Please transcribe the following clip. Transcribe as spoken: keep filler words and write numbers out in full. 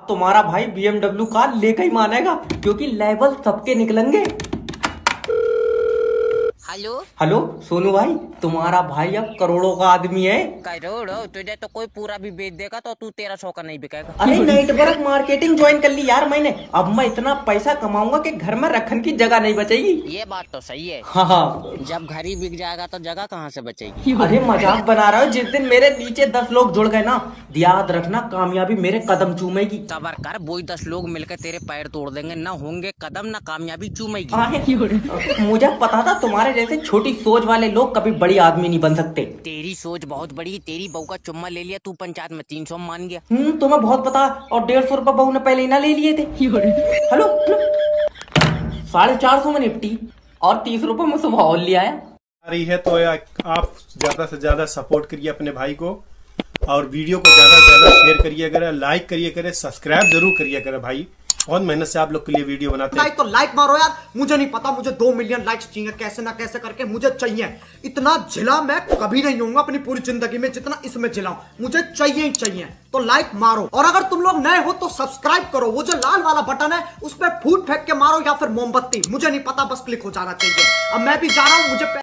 तुम्हारा भाई B M W car लेकर ही मानेगा, क्योंकि लेवल सबके निकलेंगे। हेलो हेलो सोनू भाई, तुम्हारा भाई अब करोड़ों का आदमी है। करोड़ों? तुझे तो कोई पूरा भी बेच देगा तो तू तेरह सौ का नहीं बिकेगा। अरे नेटवर्क मार्केटिंग ज्वाइन कर ली यार मैंने। अब मैं इतना पैसा कमाऊंगा कि घर में रखने की जगह नहीं बचेगी। ये बात तो सही है। हाँ हाँ। जब घर ही बिक जाएगा तो जगह कहाँ से बचेगी? अरे मजाक बना रहा हो। जिस दिन मेरे नीचे दस लोग जुड़ गए ना, याद रखना कामयाबी मेरे कदम चूमेगी। सबर कर, वही दस लोग मिलकर तेरे पैर तोड़ देंगे। ना होंगे कदम, ना कामयाबी चूमेगी। मुझे पता था तुम्हारे जैसे छोटी सोच वाले लोग कभी बड़ी आदमी नहीं बन सकते। तेरी सोच बहुत बड़ी। तेरी बहू का चुम्मा ले लिया तू, पंचायत में तीन सौ मान गया। हम्म तुम्हें बहुत पता। और डेढ़ सौ रूपये बहू ने पहले ही ना ले लिए थे। हेलो साढ़े चार सौ में निपटी और तीस रुपए में सुबह और लिया है। आ रही है तो आप ज्यादा से ज्यादा सपोर्ट करिए अपने भाई को, और वीडियो को ज्यादा से ज्यादा शेयर करिए करे, लाइक करिए करे, सब्सक्राइब जरूर करिए करे। भाई बहुत मेहनत से आप लोग के लिए वीडियो बनाते हैं। लाइक तो लाइक मारो यार। मुझे नहीं पता, मुझे दो मिलियन लाइक्स चाहिए, कैसे ना कैसे करके मुझे चाहिए। इतना जिला मैं कभी नहीं होऊंगा अपनी पूरी जिंदगी में जितना इसमें जिलाऊं। मुझे चाहिए ही चाहिए। तो लाइक मारो, और अगर तुम लोग नए हो तो सब्सक्राइब करो। वो जो लाल वाला बटन है उस पर फूट फेंक के मारो या फिर मोमबत्ती, मुझे नहीं पता, बस क्लिक हो जाना चाहिए। अब मैं भी जा रहा हूं। मुझे